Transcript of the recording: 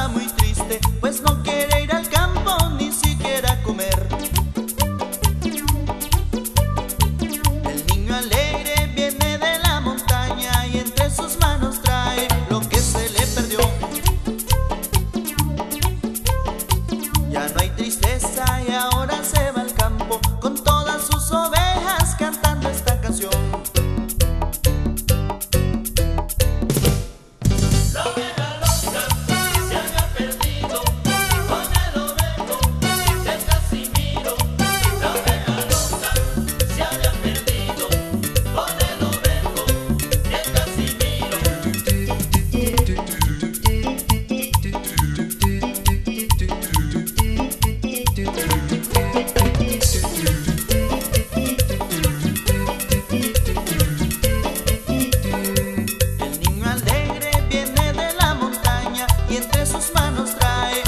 está muy triste, pues no quiere ir al campo ni siquiera comer. El niño alegre viene de la montaña y entre sus manos trae lo que se le perdió. Ya no hay tristeza y ahora se va al campo con todas sus ovejas cantando esta canción. Y entre sus manos trae